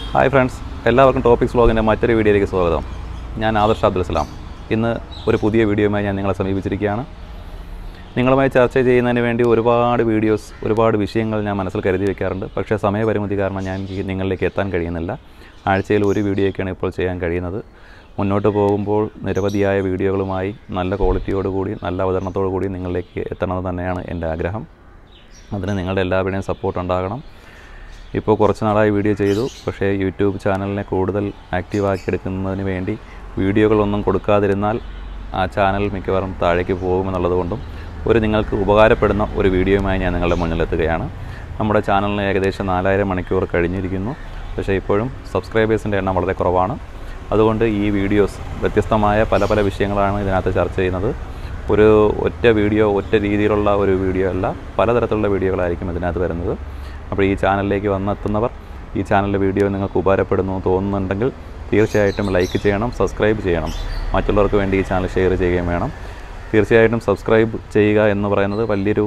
Hi friends, എല്ലാവർക്കും topics വ്ലോഗിൻ്റെ മറ്റൊരു വീഡിയോയിലേക്ക് സ്വാഗതം. ഞാൻ ആദർശ് അബ്ദുൽ സലാം. ഇന്ന് ഒരു പുതിയ വീഡിയോയുമായി ഞാൻ നിങ്ങളെ സമീപിച്ചിരിക്കുകയാണ്. നിങ്ങളുമായി ചർച്ച ചെയ്യുന്നതിന് വേണ്ടി ഒരുപാട് വീഡിയോസ്, ഒരുപാട് വിഷയങ്ങൾ ഞാൻ മനസ്സിൽ കരുതി വയ്ക്കാറുണ്ട്. പക്ഷേ സമയപരിമിതി കാരണം ഞാൻ നിങ്ങളിലേക്ക് എത്താൻ കഴിയുന്നില്ല. ആഴ്ചയിൽ ഒരു വീഡിയോയൊക്കെയാണ് ഇപ്പോൾ ചെയ്യാൻ കഴിയുന്നത്. മുന്നോട്ട് പോകുമ്പോൾ നിരവധിയായ വീഡിയോകളുമായി നല്ല ക്വാളിറ്റിയോടുകൂടി, നല്ല അവതരണത്തോടുകൂടി നിങ്ങളിലേക്ക് എത്തണമെന്ന് തന്നെയാണ് എൻ്റെ ആഗ്രഹം. അതിന് നിങ്ങളുടെ എല്ലാവരുടെയും സപ്പോർട്ട് ഉണ്ടാകണം. ഇപ്പോൾ കുറച്ച് നാളായി വീഡിയോ ചെയ്തു, പക്ഷേ യൂട്യൂബ് ചാനലിനെ കൂടുതൽ ആക്റ്റീവാക്കി എടുക്കുന്നതിന് വേണ്ടി വീഡിയോകളൊന്നും കൊടുക്കാതിരുന്നാൽ ആ ചാനൽ മിക്കവാറും താഴേക്ക് പോകുമെന്നുള്ളത് കൊണ്ടും നിങ്ങൾക്ക് ഉപകാരപ്പെടുന്ന ഒരു വീഡിയോയുമായി ഞാൻ നിങ്ങളുടെ മുന്നിലെത്തുകയാണ്. നമ്മുടെ ചാനലിന് ഏകദേശം 4000 മണിക്കൂർ കഴിഞ്ഞിരിക്കുന്നു. പക്ഷേ ഇപ്പോഴും സബ്സ്ക്രൈബേഴ്സിൻ്റെ എണ്ണം വളരെ കുറവാണ്. അതുകൊണ്ട് ഈ വീഡിയോസ് വ്യത്യസ്തമായ പല വിഷയങ്ങളാണ് ഇതിനകത്ത് ചർച്ച ചെയ്യുന്നത്. ഒറ്റ വീഡിയോ, ഒറ്റ രീതിയിലുള്ള ഒരു വീഡിയോ അല്ല, പലതരത്തിലുള്ള വീഡിയോകളായിരിക്കും ഇതിനകത്ത് വരുന്നത്. അപ്പോൾ ഈ ചാനലിലേക്ക് വന്നെത്തുന്നവർ ഈ ചാനലിലെ വീഡിയോ നിങ്ങൾക്ക് ഉപകാരപ്പെടുന്നു തോന്നുന്നുണ്ടെങ്കിൽ തീർച്ചയായിട്ടും ലൈക്ക് ചെയ്യണം, സബ്സ്ക്രൈബ് ചെയ്യണം. മറ്റുള്ളവർക്ക് വേണ്ടി ഈ ചാനൽ ഷെയർ ചെയ്യുകയും വേണം. തീർച്ചയായിട്ടും സബ്സ്ക്രൈബ് ചെയ്യുക എന്ന് പറയുന്നത് വലിയൊരു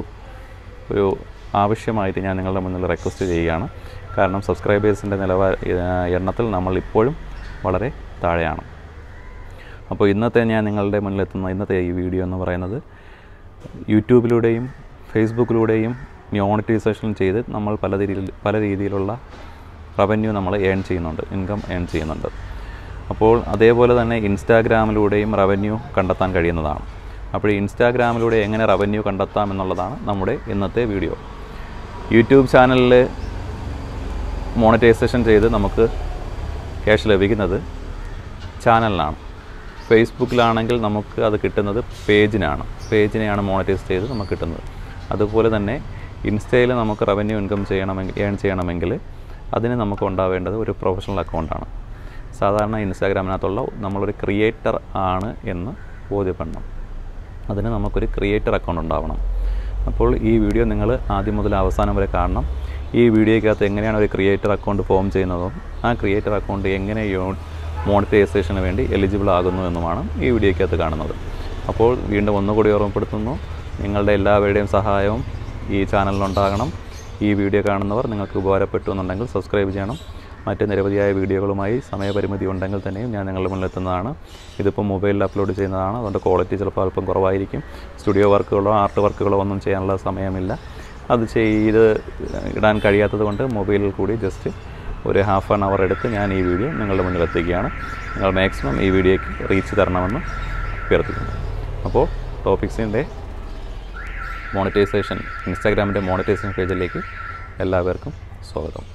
ആവശ്യമായിട്ട് ഞാൻ നിങ്ങളുടെ മുന്നിൽ റിക്വസ്റ്റ് ചെയ്യുകയാണ്. കാരണം സബ്സ്ക്രൈബേഴ്സിൻ്റെ എണ്ണത്തിൽ നമ്മൾ ഇപ്പോഴും വളരെ താഴെയാണ്. അപ്പോൾ ഞാൻ നിങ്ങളുടെ മുന്നിലെത്തുന്ന ഇന്നത്തെ ഈ വീഡിയോ എന്ന് പറയുന്നത് യൂട്യൂബിലൂടെയും ഫേസ്ബുക്കിലൂടെയും മോണിറ്റൈസേഷൻ ചെയ്ത് നമ്മൾ പല രീതിയിലുള്ള റവന്യൂ നമ്മൾ ഇൻകം ഏൺ ചെയ്യുന്നുണ്ട്. അപ്പോൾ അതേപോലെ തന്നെ ഇൻസ്റ്റാഗ്രാമിലൂടെയും റവന്യൂ കണ്ടെത്താൻ കഴിയുന്നതാണ്. അപ്പോൾ ഇൻസ്റ്റാഗ്രാമിലൂടെ എങ്ങനെ റവന്യൂ കണ്ടെത്താം എന്നുള്ളതാണ് നമ്മുടെ ഇന്നത്തെ വീഡിയോ. യൂട്യൂബ് ചാനലിൽ മോണിറ്റൈസേഷൻ ചെയ്ത് നമുക്ക് ക്യാഷ് ലഭിക്കുന്നത് ചാനലിനാണ്. ഫേസ്ബുക്കിലാണെങ്കിൽ നമുക്ക് അത് കിട്ടുന്നത് പേജിനെയാണ് മോണിറ്റൈസ് ചെയ്ത് നമുക്ക് കിട്ടുന്നത്. അതുപോലെ തന്നെ ഇൻസ്റ്റയിൽ നമുക്ക് റവന്യൂ ഏൺ ചെയ്യണമെങ്കിൽ അതിന് നമുക്ക് ഉണ്ടാവേണ്ടത് ഒരു പ്രൊഫഷണൽ അക്കൗണ്ടാണ്. സാധാരണ ഇൻസ്റ്റാഗ്രാമിനകത്തുള്ള നമ്മളൊരു ക്രിയേറ്റർ ആണ് എന്ന് ബോധ്യപ്പെടണം. അതിന് നമുക്കൊരു ക്രിയേറ്റർ അക്കൗണ്ട് ഉണ്ടാവണം. അപ്പോൾ ഈ വീഡിയോ നിങ്ങൾ ആദ്യം മുതൽ അവസാനം വരെ കാണണം. ഈ വീഡിയോയ്ക്കകത്ത് എങ്ങനെയാണ് ഒരു ക്രിയേറ്റർ അക്കൗണ്ട് ഫോം ചെയ്യുന്നതും ആ ക്രിയേറ്റർ അക്കൗണ്ട് എങ്ങനെ മോണിറ്റൈസേഷന് വേണ്ടി എലിജിബിൾ ആകുന്നു എന്നുമാണ് ഈ വീഡിയോയ്ക്കകത്ത് കാണുന്നത്. അപ്പോൾ വീണ്ടും ഒന്നുകൂടി ഓർമ്മപ്പെടുത്തുന്നു, നിങ്ങളുടെ എല്ലാവരുടെയും സഹായവും ഈ ചാനലിലുണ്ടാകണം. ഈ വീഡിയോ കാണുന്നവർ നിങ്ങൾക്ക് ഉപകാരപ്പെട്ടു എന്നുണ്ടെങ്കിൽ സബ്സ്ക്രൈബ് ചെയ്യണം. മറ്റ് നിരവധിയായ വീഡിയോകളുമായി സമയപരിമിതി ഉണ്ടെങ്കിൽ തന്നെയും ഞാൻ നിങ്ങളുടെ മുന്നിലെത്തുന്നതാണ്. ഇതിപ്പോൾ മൊബൈലിൽ അപ്ലോഡ് ചെയ്യുന്നതാണ്, അതുകൊണ്ട് ക്വാളിറ്റി ചിലപ്പോൾ അല്പം കുറവായിരിക്കും. സ്റ്റുഡിയോ വർക്കുകളോ ആർട്ട് വർക്കുകളോ ഒന്നും ചെയ്യാനുള്ള സമയമില്ല. അത് ചെയ്ത് ഇടാൻ കഴിയാത്തത് കൊണ്ട് മൊബൈലിൽ കൂടി ജസ്റ്റ് ഒരു ഹാഫ് ആൻ അവർ എടുത്ത് ഞാൻ ഈ വീഡിയോ നിങ്ങളുടെ മുന്നിലെത്തിക്കുകയാണ്. നിങ്ങൾ മാക്സിമം ഈ വീഡിയോയ്ക്ക് റീച്ച് തരണമെന്ന് അഭ്യർത്ഥിക്കുന്നു. അപ്പോൾ ടോപ്പിക്സിൻ്റെ മോണിറ്റൈസേഷൻ, ഇൻസ്റ്റാഗ്രാമിൻ്റെ മോണിറ്റൈസേഷൻ പേജിലേക്ക് എല്ലാവർക്കും സ്വാഗതം.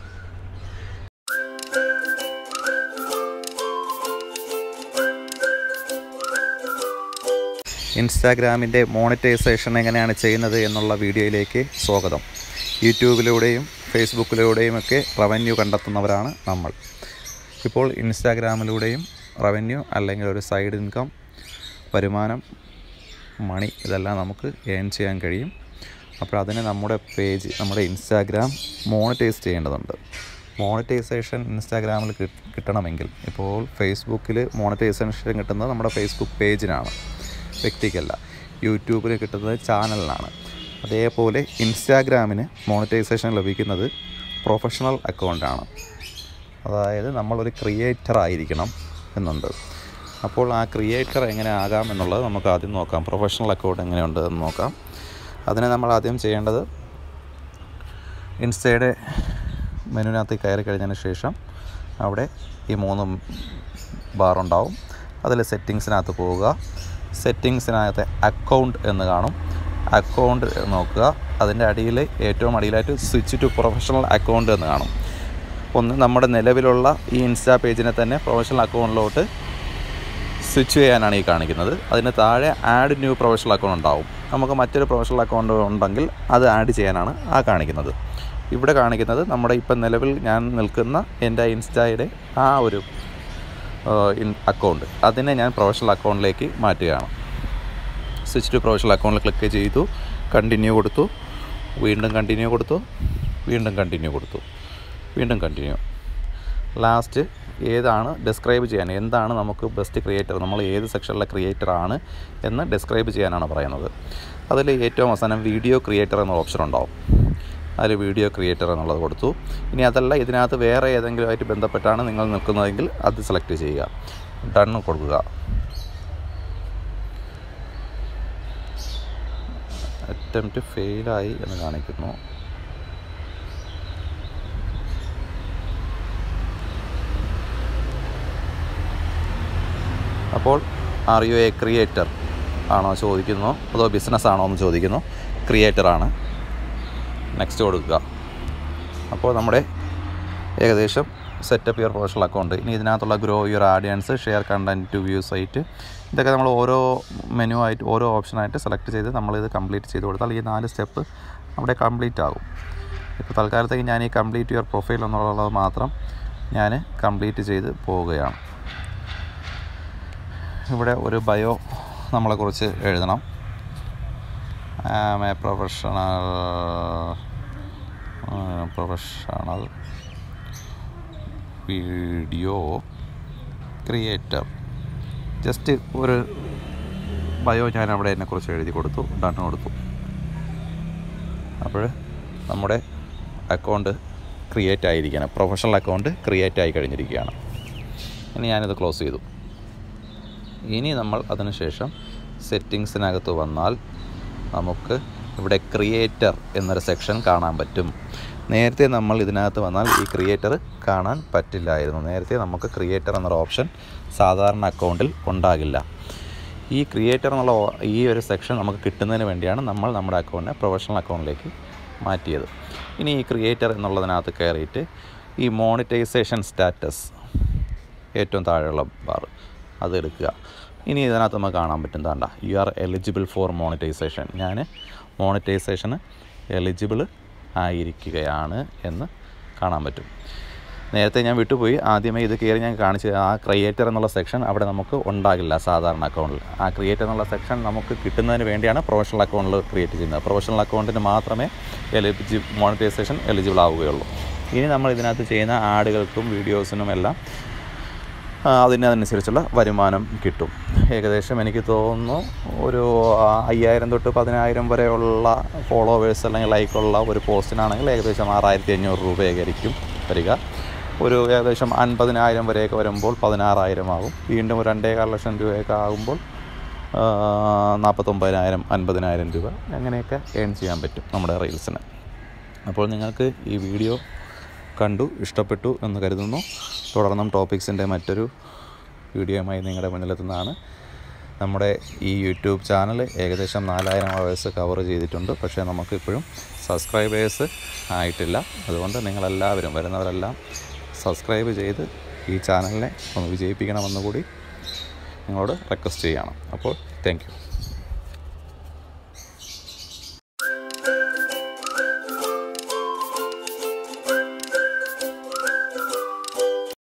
ഇൻസ്റ്റാഗ്രാമിൻ്റെ മോണിറ്റൈസേഷൻ എങ്ങനെയാണ് ചെയ്യുന്നത് എന്നുള്ള വീഡിയോയിലേക്ക് സ്വാഗതം. യൂട്യൂബിലൂടെയും ഫേസ്ബുക്കിലൂടെയും ഒക്കെ റവന്യൂ കണ്ടെത്തുന്നവരാണ് നമ്മൾ. ഇപ്പോൾ ഇൻസ്റ്റാഗ്രാമിലൂടെയും റവന്യൂ അല്ലെങ്കിൽ ഒരു സൈഡ് ഇൻകം, വരുമാനം, മണി ഇതെല്ലാം നമുക്ക് ഏൺ ചെയ്യാൻ കഴിയും. അപ്പോൾ അതിന് നമ്മുടെ ഇൻസ്റ്റാഗ്രാം മോണിറ്റൈസ് ചെയ്യേണ്ടതുണ്ട്. മോണിറ്റൈസേഷൻ ഇൻസ്റ്റാഗ്രാമിൽ കിട്ടണമെങ്കിൽ ഇപ്പോൾ ഫേസ്ബുക്കിൽ മോണിറ്റൈസേഷൻ കിട്ടുന്നത് നമ്മുടെ ഫേസ്ബുക്ക് പേജിനാണ്, വ്യക്തിക്കല്ല. യൂട്യൂബിൽ കിട്ടുന്നത് ചാനലിനാണ്. അതേപോലെ ഇൻസ്റ്റാഗ്രാമിന് മോണിറ്റൈസേഷൻ ലഭിക്കുന്നത് പ്രൊഫഷണൽ അക്കൗണ്ടാണ്. അതായത് നമ്മളൊരു ക്രിയേറ്റർ ആയിരിക്കണം എന്നുണ്ട്. അപ്പോൾ ആ ക്രിയേറ്റർ എങ്ങനെ ആകാം എന്നുള്ളത് നമുക്ക് ആദ്യം നോക്കാം. പ്രൊഫഷണൽ അക്കൗണ്ട് എങ്ങനെയുണ്ട് എന്ന് നോക്കാം. അതിന് നമ്മൾ ആദ്യം ചെയ്യേണ്ടത് ഇൻസ്റ്റയുടെ മെനുവിനകത്ത് കയറി കഴിഞ്ഞതിന് ശേഷം അവിടെ ഈ 3 ബാറുണ്ടാവും. അതിൽ സെറ്റിങ്സിനകത്ത് പോവുക. സെറ്റിങ്സിനകത്ത് അക്കൗണ്ട് എന്ന് കാണും. അക്കൗണ്ട് നോക്കുക. അതിൻ്റെ ഏറ്റവും അടിയിലായിട്ട് സ്വിച്ച് ടു പ്രൊഫഷണൽ അക്കൗണ്ട് എന്ന് കാണും. നമ്മുടെ നിലവിലുള്ള ഈ ഇൻസ്റ്റാ പേജിനെ തന്നെ പ്രൊഫഷണൽ അക്കൗണ്ടിലോട്ട് സ്വിച്ച് ചെയ്യാനാണ് ഈ കാണിക്കുന്നത്. അതിന് താഴെ ആഡ് ന്യൂ പ്രൊഫഷണൽ അക്കൗണ്ട് ഉണ്ടാവും. നമുക്ക് മറ്റൊരു പ്രൊഫഷണൽ അക്കൗണ്ട് ഉണ്ടെങ്കിൽ അത് ആഡ് ചെയ്യാനാണ് കാണിക്കുന്നത്. ഇവിടെ കാണിക്കുന്നത് നമ്മുടെ ഇപ്പം നിലവിൽ ഞാൻ നിൽക്കുന്ന എൻ്റെ ഇൻസ്റ്റായുടെ ആ ഒരു അക്കൗണ്ട്, അതിനെ ഞാൻ പ്രൊഫഷണൽ അക്കൗണ്ടിലേക്ക് മാറ്റുകയാണ്. സ്വിച്ച് ടു പ്രൊഫഷണൽ അക്കൗണ്ടിൽ ക്ലിക്ക് ചെയ്തു, കണ്ടിന്യൂ കൊടുത്തു, വീണ്ടും കണ്ടിന്യൂ കൊടുത്തു, വീണ്ടും കണ്ടിന്യൂ കൊടുത്തു, വീണ്ടും കണ്ടിന്യൂ. ലാസ്റ്റ് ഡിസ്ക്രൈബ് ചെയ്യാൻ എന്താണ് നമുക്ക് ബെസ്റ്റ് ക്രിയേറ്റർ, നമ്മൾ ഏത് സെക്ഷനിലെ ക്രിയേറ്റർ ആണ് എന്ന് ഡിസ്ക്രൈബ് ചെയ്യാനാണ് പറയുന്നത്. അതിൽ ഏറ്റവും അവസാനം വീഡിയോ ക്രിയേറ്റർ എന്ന ഓപ്ഷൻ ഉണ്ടാവും. അതിൽ വീഡിയോ ക്രിയേറ്റർ എന്നുള്ളത് കൊടുത്തു. ഇനി അതല്ല, ഇതിനകത്ത് വേറെ ഏതെങ്കിലും ആയിട്ട് ബന്ധപ്പെട്ടാണ് നിങ്ങൾ നിൽക്കുന്നതെങ്കിൽ അത് സെലക്ട് ചെയ്യുക, ഡൺ കൊടുക്കുക. അറ്റംപ്റ്റ് ഫെയിലായി എന്ന് കാണിക്കുന്നു. അപ്പോൾ ആർ യു എ ക്രിയേറ്റർ ആണോ ചോദിക്കുന്നു, അതോ ബിസിനസ് ആണോ എന്ന് ചോദിക്കുന്നു. ക്രിയേറ്ററാണ്. നെക്സ്റ്റ് കൊടുക്കുക. അപ്പോൾ നമ്മുടെ ഏകദേശം സെറ്റപ്പ് യുവർ പ്രൊഫഷണൽ അക്കൗണ്ട്. ഇനി ഇതിനകത്തുള്ള grow your audience, share content to view site, ഇതൊക്കെ നമ്മൾ ഓരോ മെനു ആയിട്ട് ഓരോ ഓപ്ഷനായിട്ട് സെലക്ട് ചെയ്ത് നമ്മളിത് കംപ്ലീറ്റ് ചെയ്ത് കൊടുത്താൽ ഈ 4 സ്റ്റെപ്പ് അവിടെ കംപ്ലീറ്റ് ആകും. ഇപ്പോൾ തൽക്കാലത്തേക്ക് ഞാൻ ഈ കംപ്ലീറ്റ് യുവർ പ്രൊഫൈൽ എന്നുള്ളത് മാത്രം ഞാൻ കംപ്ലീറ്റ് ചെയ്ത് പോവുകയാണ്. ഇവിടെ ഒരു ബയോ നമ്മളെക്കുറിച്ച് എഴുതണം. I am a professional video creator. Just ഒരു ബയോ ഞാൻ അവിടെ എന്നെക്കുറിച്ച് എഴുതി കൊടുത്തു, ഡൺ കൊടുത്തു. അപ്പോൾ നമ്മുടെ അക്കൗണ്ട് ക്രിയേറ്റ് ആയിരിക്കുകയാണ്, പ്രൊഫഷണൽ അക്കൗണ്ട് ക്രിയേറ്റ് ആയി കഴിഞ്ഞിരിക്കുകയാണ്. ഇനി ഞാനിത് ക്ലോസ് ചെയ്തു. ഇനി നമ്മൾ അതിനുശേഷം സെറ്റിങ്സിനകത്ത് വന്നാൽ നമുക്ക് ഇവിടെ ക്രിയേറ്റർ എന്നൊരു സെക്ഷൻ കാണാൻ പറ്റും. നേരത്തെ നമ്മൾ ഇതിനകത്ത് വന്നാൽ ഈ ക്രിയേറ്റർ കാണാൻ പറ്റില്ലായിരുന്നു. നേരത്തെ നമുക്ക് ക്രിയേറ്റർ എന്നൊരു ഓപ്ഷൻ സാധാരണ അക്കൗണ്ടിൽ ഉണ്ടാകില്ല. ഈ ക്രിയേറ്റർ എന്നുള്ള ഈ ഒരു സെക്ഷൻ നമുക്ക് കിട്ടുന്നതിന് വേണ്ടിയാണ് നമ്മൾ നമ്മുടെ അക്കൗണ്ടിനെ പ്രൊഫഷണൽ അക്കൗണ്ടിലേക്ക് മാറ്റിയത്. ഇനി ഈ ക്രിയേറ്റർ എന്നുള്ളതിനകത്ത് കയറിയിട്ട് ഈ മോണിറ്റൈസേഷൻ സ്റ്റാറ്റസ് ഏറ്റവും താഴെയുള്ള ബാർ അത് എടുക്കുക. ഇനി ഇതിനകത്ത് നമുക്ക് കാണാൻ പറ്റും, താണ്ട you are eligible for monetization. ഞാൻ മോണിറ്റൈസേഷന് എലിജിബിൾ ആയിരിക്കുകയാണ് എന്ന് കാണാൻ പറ്റും. നേരത്തെ ഞാൻ വിട്ടുപോയി, ആദ്യമേ ഇത് കയറി ഞാൻ കാണിച്ച് ആ ക്രിയേറ്റർ എന്നുള്ള സെക്ഷൻ അവിടെ നമുക്ക് ഉണ്ടാകില്ല സാധാരണ അക്കൗണ്ടിൽ. ആ ക്രിയേറ്റർ എന്നുള്ള സെക്ഷൻ നമുക്ക് കിട്ടുന്നതിന് വേണ്ടിയാണ് പ്രൊഫഷണൽ അക്കൗണ്ടിൽ ക്രിയേറ്റ് ചെയ്യുന്നത്. പ്രൊഫഷണൽ അക്കൗണ്ടിന് മാത്രമേ മോണിറ്റൈസേഷൻ എലിജിബിൾ ആവുകയുള്ളൂ. ഇനി നമ്മൾ ഇതിനകത്ത് ചെയ്യുന്ന ആഡുകൾക്കും വീഡിയോസിനും എല്ലാം അതിനനുസരിച്ചുള്ള വരുമാനം കിട്ടും. ഏകദേശം എനിക്ക് തോന്നുന്നു ഒരു 5000 തൊട്ട് 10000 വരെയുള്ള ഫോളോവേഴ്സ് അല്ലെങ്കിൽ ലൈക്കുള്ള ഒരു പോസ്റ്റിനാണെങ്കിൽ ഏകദേശം 6500 രൂപയായിരിക്കും വരിക. ഒരു ഏകദേശം 50000 വരെയൊക്കെ വരുമ്പോൾ 16000 ആകും. വീണ്ടും ഒരു 2.25 ലക്ഷം രൂപയൊക്കെ ആകുമ്പോൾ 49000 50000 രൂപ അങ്ങനെയൊക്കെ ഏൺ ചെയ്യാൻ പറ്റും നമ്മുടെ റീൽസിന്. അപ്പോൾ നിങ്ങൾക്ക് ഈ വീഡിയോ കണ്ടു ഇഷ്ടപ്പെട്ടു എന്ന് കരുതുന്നു. തുടർന്നും ടോപ്പിക്സിൻ്റെ മറ്റൊരു വീഡിയോയുമായി നിങ്ങളുടെ മുന്നിലെത്തുന്നതാണ്. നമ്മുടെ ഈ യൂട്യൂബ് ചാനൽ ഏകദേശം 4000 അവേഴ്സ് കവർ ചെയ്തിട്ടുണ്ട്. പക്ഷേ നമുക്കിപ്പോഴും സബ്സ്ക്രൈബേഴ്സ് ആയിട്ടില്ല. അതുകൊണ്ട് നിങ്ങളെല്ലാവരും വരുന്നവരെല്ലാം സബ്സ്ക്രൈബ് ചെയ്ത് ഈ ചാനലിനെ ഒന്ന് വിജയിപ്പിക്കണമെന്നുകൂടി നിങ്ങളോട് റിക്വസ്റ്റ് ചെയ്യണം. അപ്പോൾ താങ്ക് യു.